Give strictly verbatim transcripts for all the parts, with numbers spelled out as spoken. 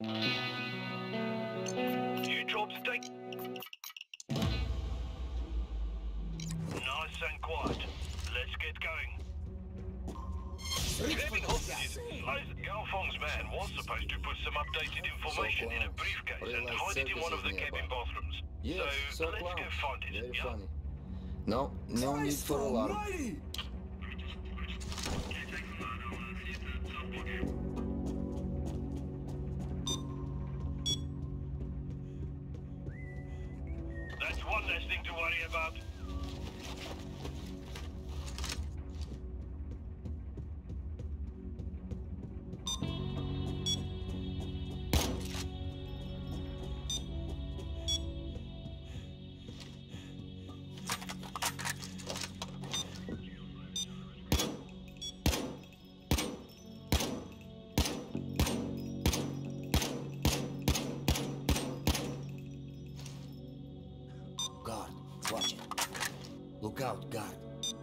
You dropped stake. Nice and quiet. Let's get going. Grabbing hostages. Gaofeng's man was supposed to put some updated information in a briefcase and hide it in one of the cabin bathrooms. Yes, so so let's clown. go find it. Very Yeah? funny. No, no need for alarm. That's one less thing to worry about. Guard, watch it. Look out, guard.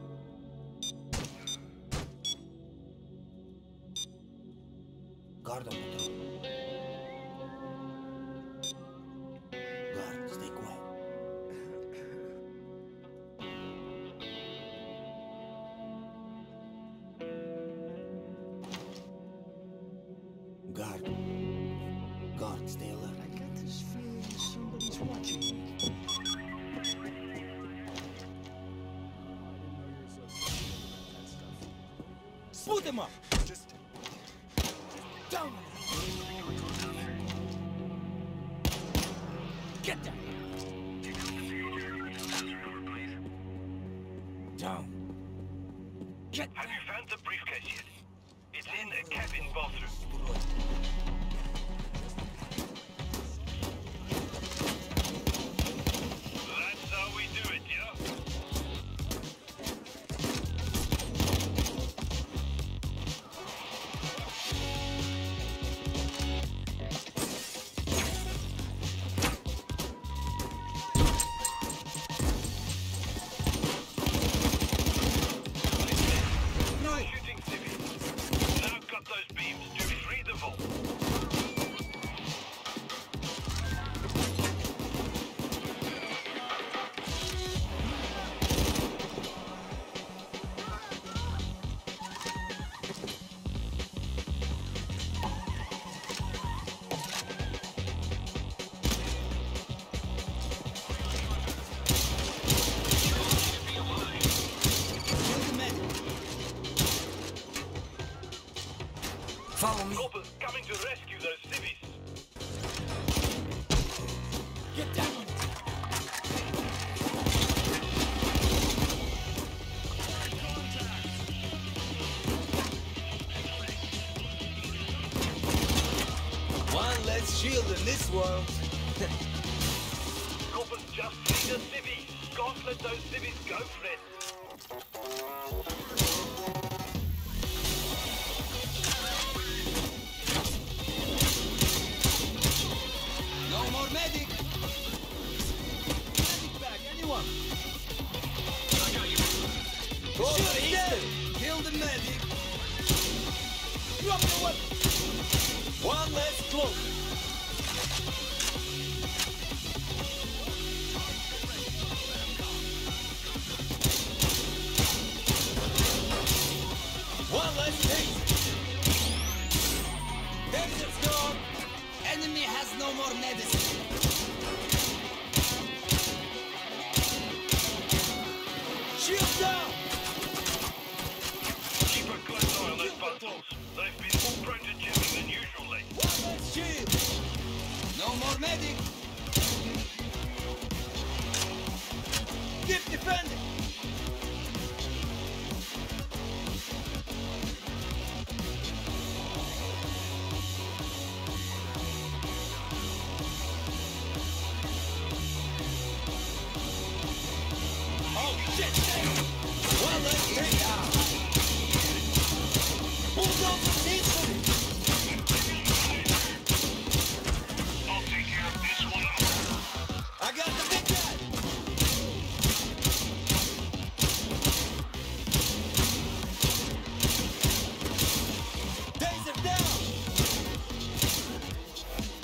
Guard on patrol. Guard, stay quiet. Guard. Guard, stay alert. I got this feeling somebody's watching me. Boot him up! Just down! Get down! Down! Get Have you found the briefcase yet? It's in a cabin bathroom. That's how we do it, yeah? Shooting civvies. Now cut those beams to free the vault. Follow me. Corpus coming to rescue those civvies. Get down! One less shield in this world. Corpus just freed a civvy. Can't let those civvies go, friend. No more medic! Medic bag, anyone? Go Shoot easy. him! Kill the medic! Drop the weapon! One less cloak. One less thing. Danger storm! Enemy has no more medicine! Shield down! Keep a close eye on those buttholes. They've been more prone to jamming than usual lately. One less shield! No more medic! Keep defending! Oh shit! One less thing down! Bulldozer needs to be! I'll take care of this one. I got the big guy! Taser down!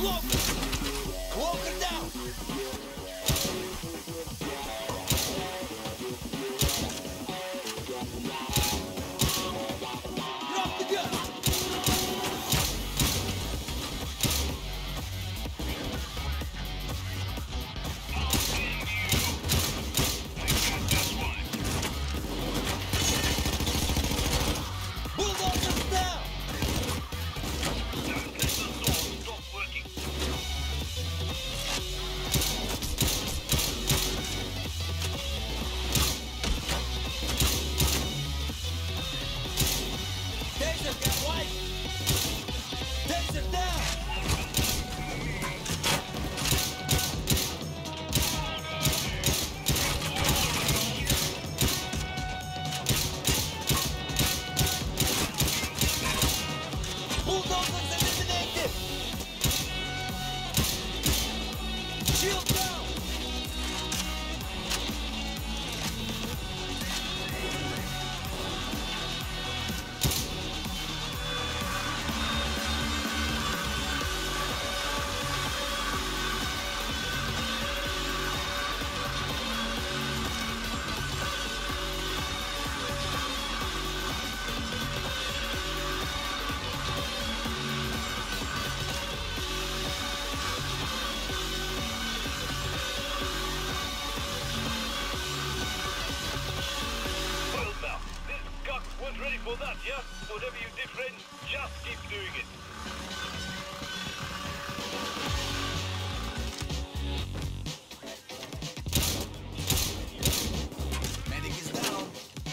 Walker! Walker down! Drop the gun! Bulldozers down! Don't let the sword stop working. Taser got white! Taser down! Bulldozers eliminated! Shield down! Well now, this guck was ready for that, yeah? Whatever you did, friends, just keep doing it. Medic is down.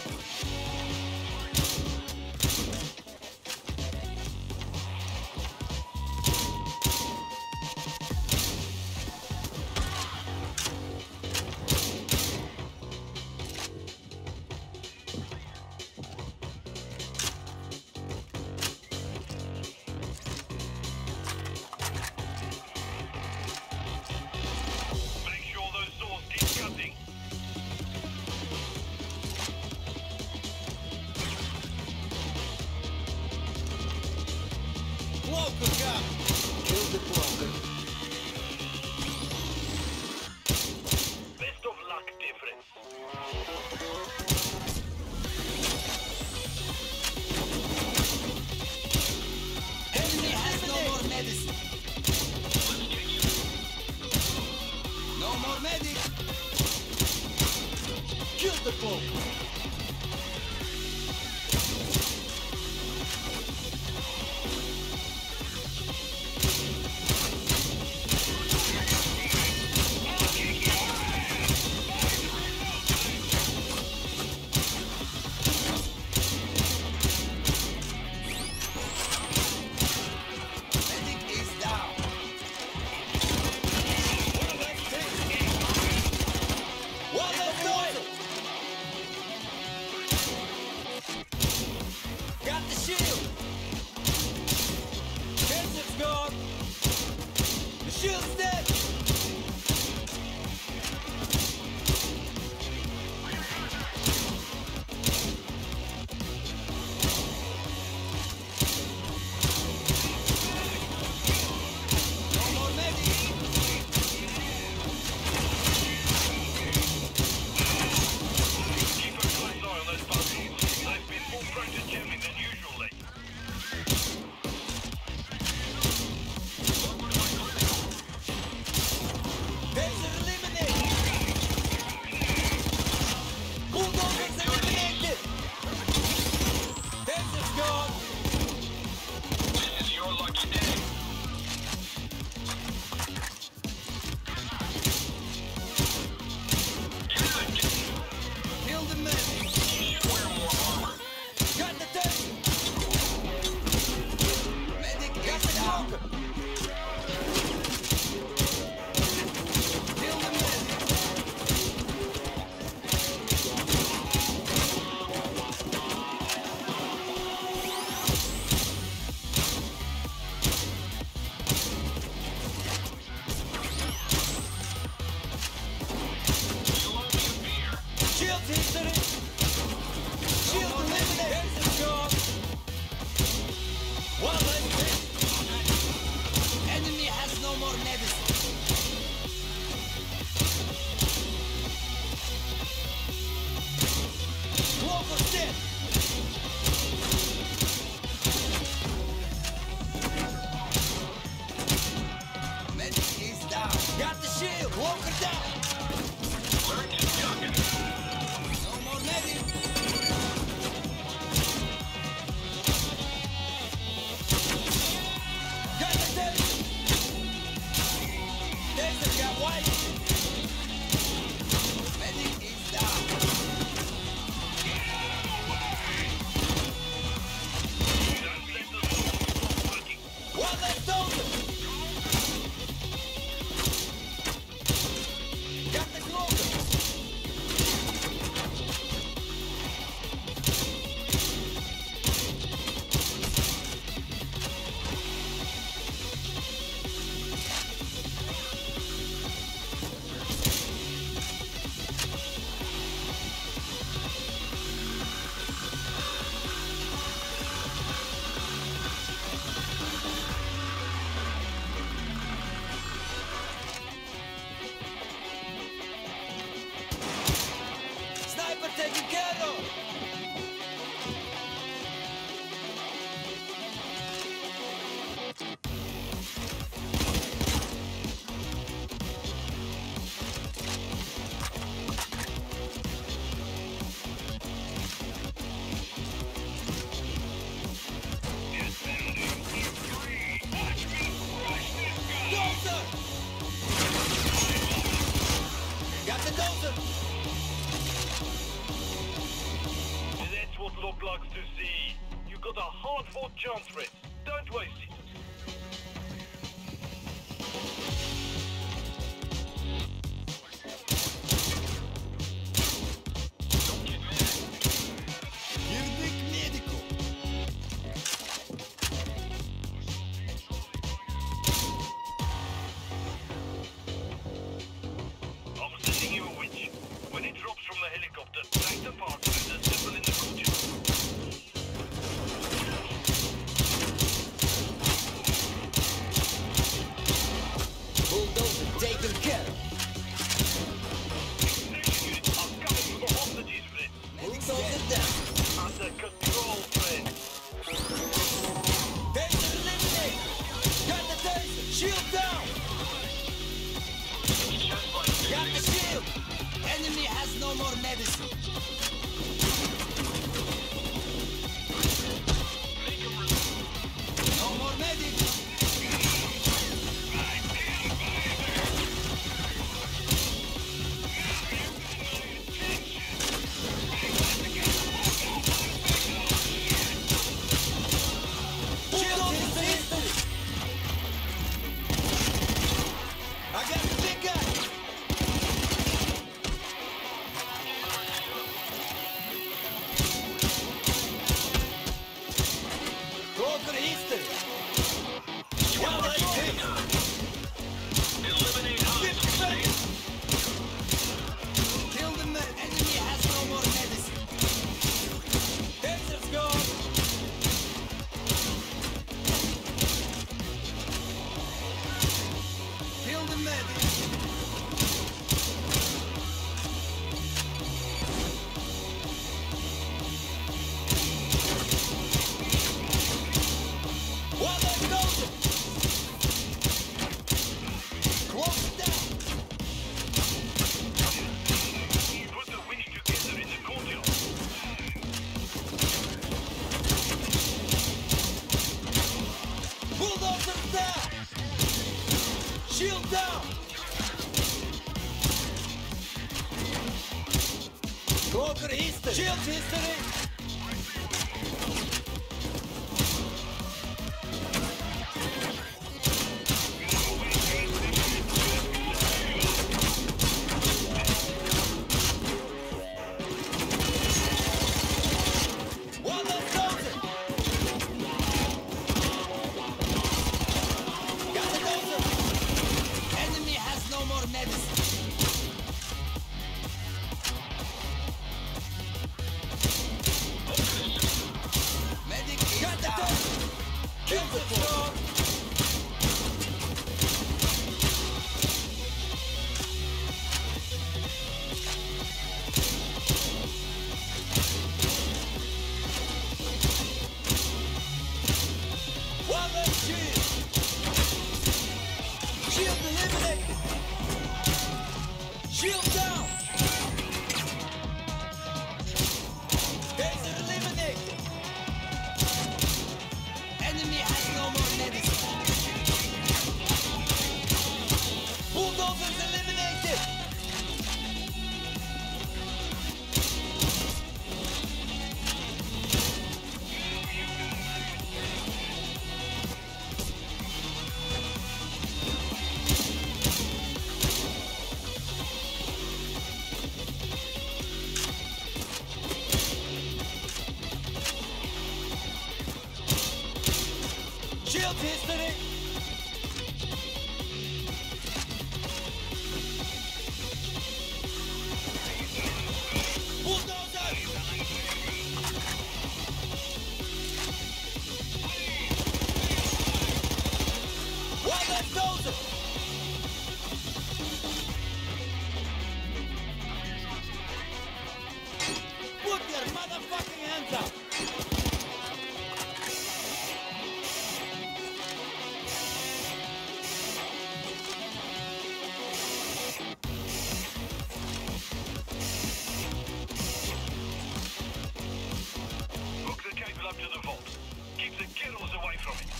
Make sure those swords keep cutting. Walker got Kill the Walker. Best of luck, difference. Enemy has no more medicine. No more medic. Kill the foe. Medic is down. One left noise. Got the shield. Taser's gone. The shield's dead. No more medic. Keep a close eye on those buzzsaws. They've been more prone to jamming than usual lately. Taser eliminated. Bulldozers eliminated. Taser's gone. This is your lucky day. Kill the medic. Got the taser. Medic got the Walker. Kill the medic. Shield history. Shield eliminated. Taser's gone. One left hit. Walker down! No more medic! Got the taser! Taser got white! Medic is down! One left over! Got the closer! Sniper taken care of! Dozer! Got the dozer! That's what Locke likes to see. You got a hard-fought chance, Red. Don't waste it. Girdik medical! I'm sending you a winch. When it drops from the helicopter, take the parts and assemble in the courtyard. Bulldozer taken care of! Extraction units are coming for the hostages, Red. Bulldozer down! Under control, Red. Taser eliminated! Got the taser! Shield down! Got the shield! Enemy has no more medicine! No more medic! Shield is the history! I got the big guy! Go for history! One left hit! fifty seconds! Kill the man! Enemy has no more medicine! Tasers go! Kill the medic! One left over! Close it down! Put the winch together in the courtyard. Bulldozer down! Shield down! Go for history! Shield history! One left dozer! Got the dozer! Enemy has no more medicine! Medic got the dozer! Kill the frog! One left shield! Shield eliminated! Shield down! Taser eliminated! Enemy has no more medicine! Bulldozers eliminated! Shield history! Bulldozer! One less dozer! Put your motherfucking hands up! Hook the cable up to the vault. Keep the killers away from it.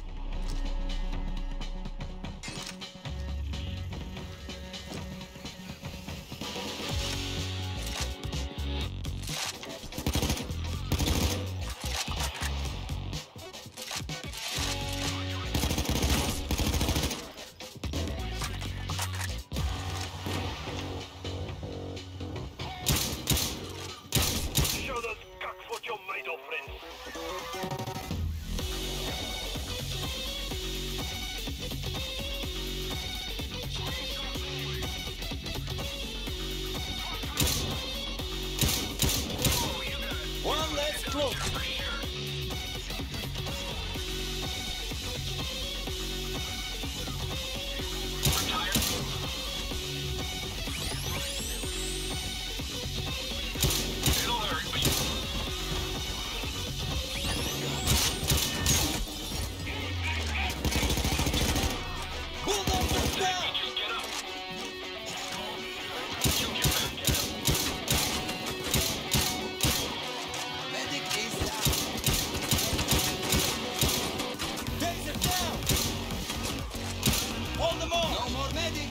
Show those cucks what you're made of, friends. One less cloak! It'll hurt me. Bulldozers down! Just get up. You get back at him. Medic is down! Taser down! Hold them all! No more medic!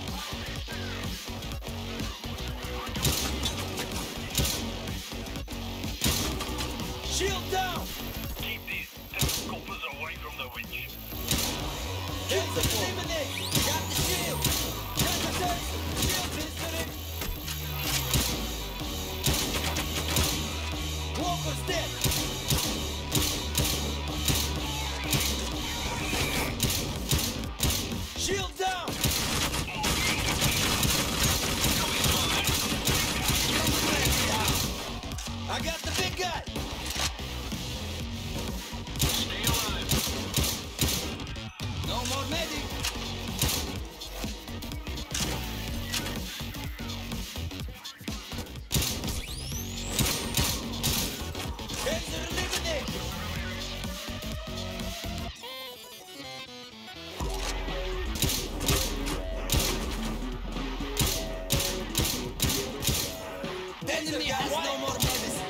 Shield down! Keep these damn coppers away from the witch. Taser eliminated! Got the shield! Got the taser! Shield history! Walker's dead! Shield down! I got the big guy! Stay alive. No more medic! Taser eliminated! Enemy has no more medicine!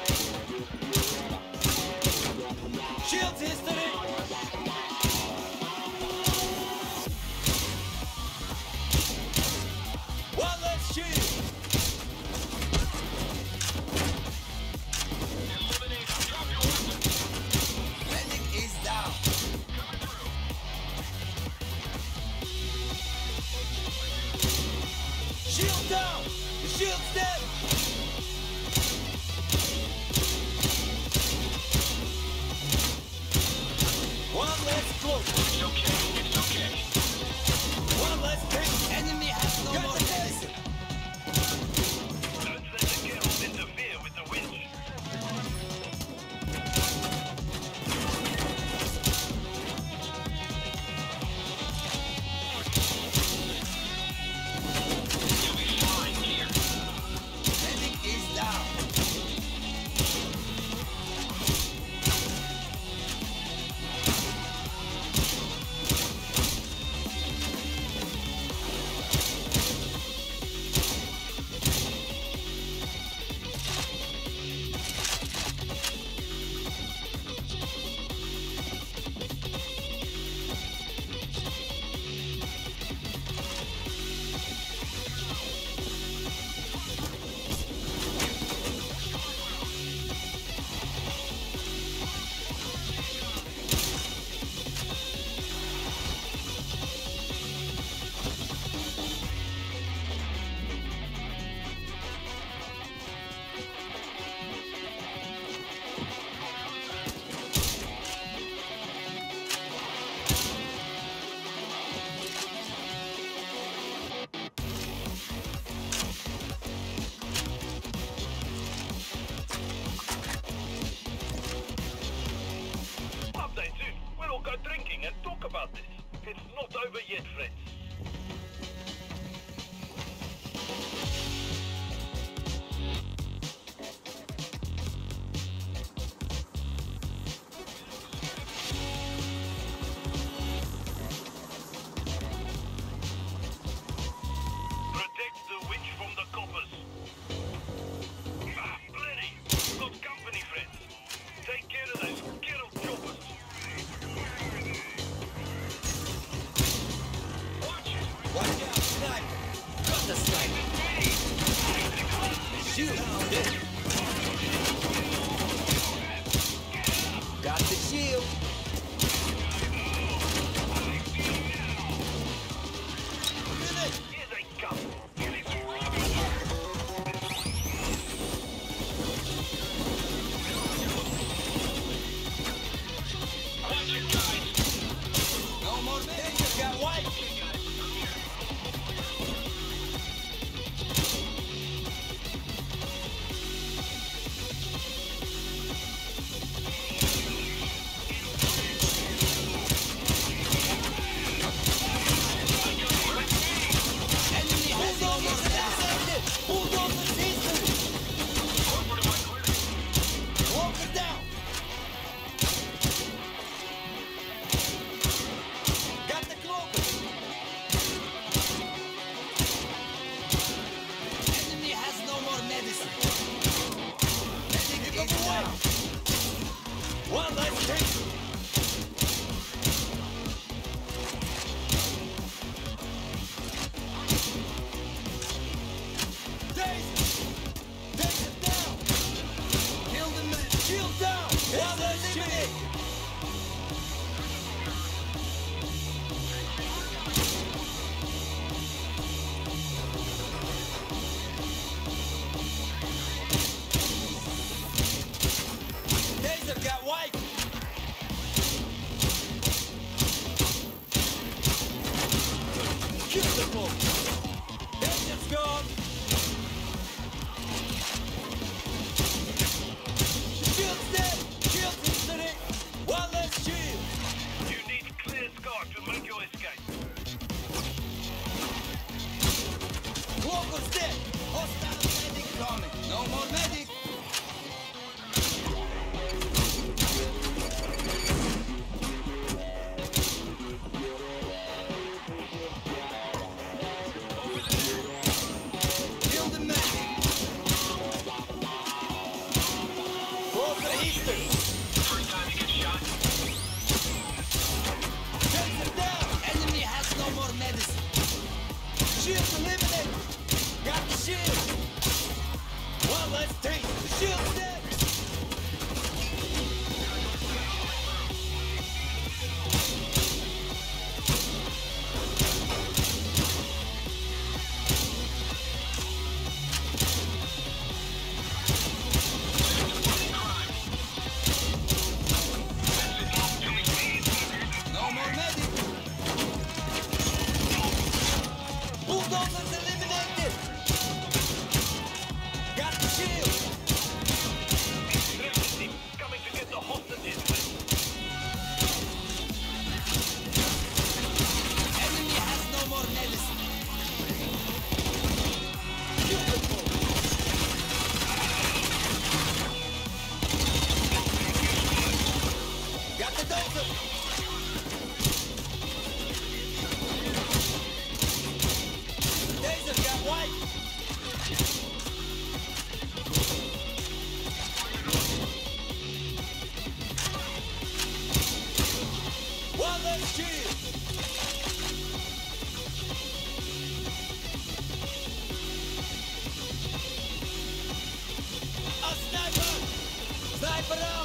Shield history! One less shield! Drop your weapon. Medic is down! Shield down! The shield's dead! One less cloak! It's okay. It's okay. One less pick! Enemy has no more medicine! Don't let the girls interfere with the witch. You'll be fine here. yet, friends. Protect the witch from the coppers. Ah, plenty. Got company, friends. Take care of those kettle choppers. Watch out, sniper! Got the sniper! Shoot! Yeah. Got the shield! Here they come. No more men, just got white! Enemy has no more assassinated! Bulldozer system! Walk it down! Got the cloaker! Enemy has no more medicine! Medic is down! One last thing! Taser! Taser down! Kill the man! Shield down! One last shit! Taser got white! Kill the cloak! Taser's gone! Shield's dead! Shield's incident! One less shield! You need clear sky to make your escape. Cloaker's dead! Hostile medic coming! No more medic! Kill the medic! Cloaker Easter! Taser down! Enemy has no more medicine! Shield eliminated! Got the shield! One less taste! The shield's dead! No more medic! Bulldozers eliminated! Got the shield! Rescue team coming to get the hostages. Enemy has no more medicine! Beautiful! Got the dozer! Taser got white! One less shield! A sniper! Sniper out!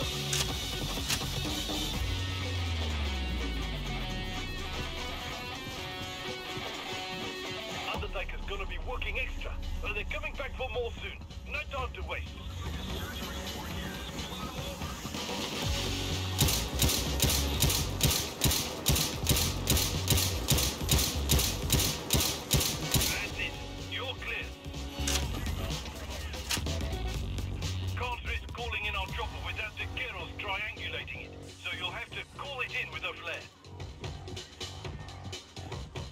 Undertaker's gonna be working extra, but they're coming back for more soon. No time to waste. That's it. You're clear. Can't risk calling in our chopper without the Keros triangulating it, so you'll have to call it in with a flare.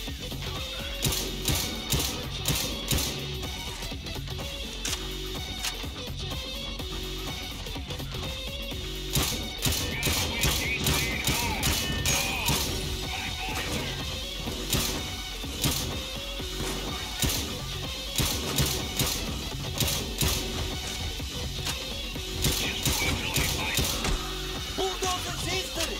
Bulldozer's history.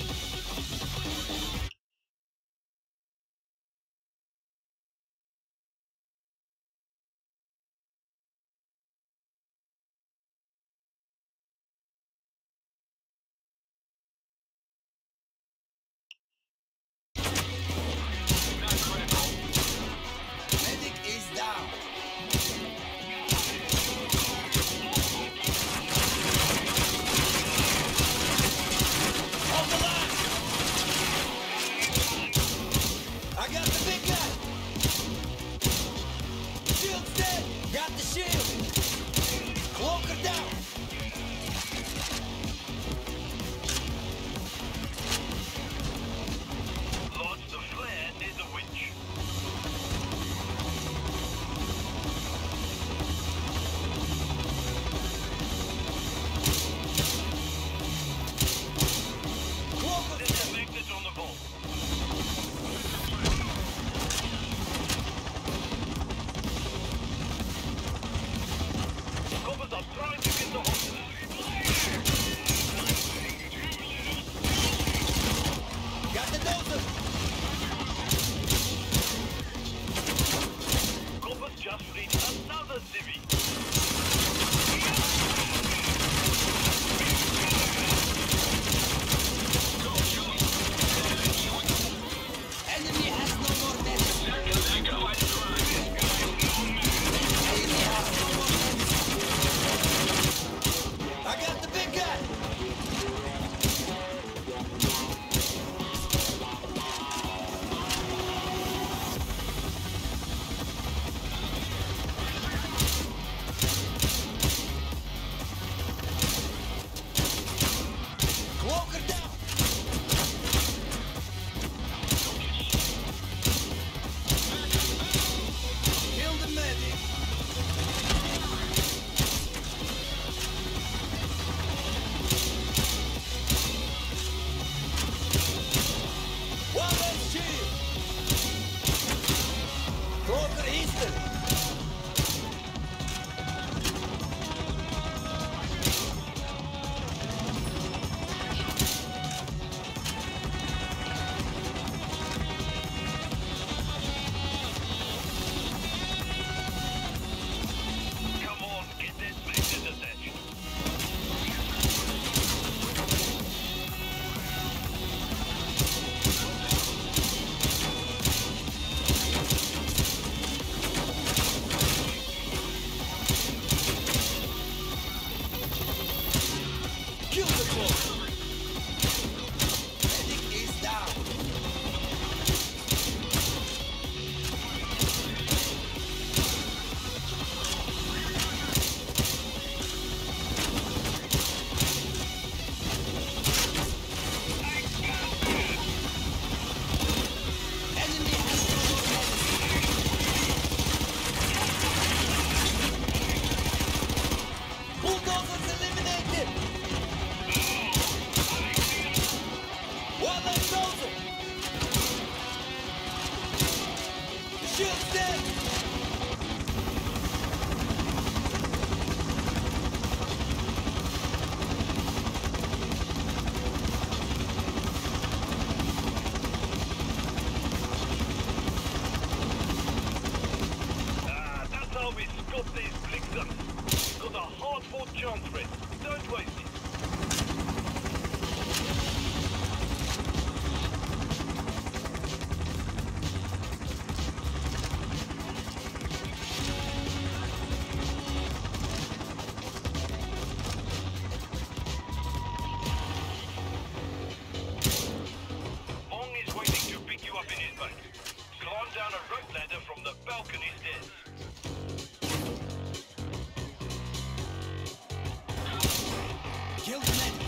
Medic is down. Hold the line. I got the big guy. Shield's dead. Got the shield. Cloaker down. Launch the flare near the winch. Cloaker Set the magnet on the vault. Coppers are trying to get the hostage. got the dozer. Coppers just reached another civvy. Enemy has no more medicine. Enemy has no more medicine. I got the big guy. Cloaker down. Kill the medic. Wallace shield. Cloaker history. Come on, get that magnet attached. Kill the cloaker. Medic is down. Enemy has no more medicine. Bulldozers eliminated. Wallace dozer. The shield's dead. Ah, that's how we scope these Blixen. Got a hard-fought chance, Fred. Don't waste it. Long is waiting to pick you up in his boat. Climb down a rope ladder from the balcony stairs. Kill the medic.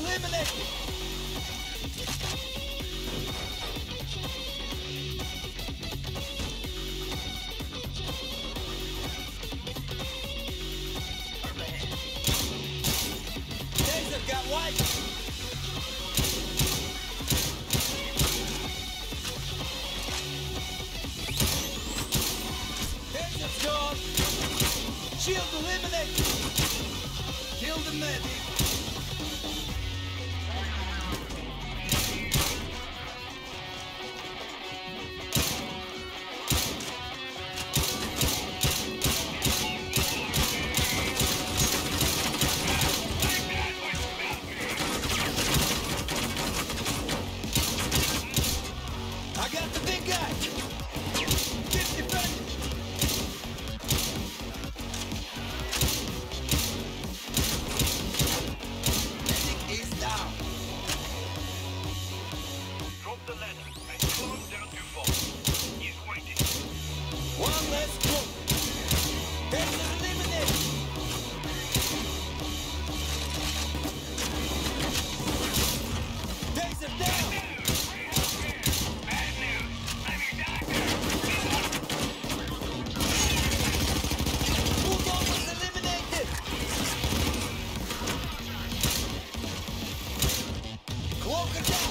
eliminated! Taser got white! Taser's gone! Shield eliminated! Kill the medic! I got the big guy! Get defended! Medic is down! Drop the ladder and climb down to fall. He's waiting. One less group! Taser eliminated! Taser down! Bad news. I'm your doctor. Bulldog was eliminated! Cloaker down!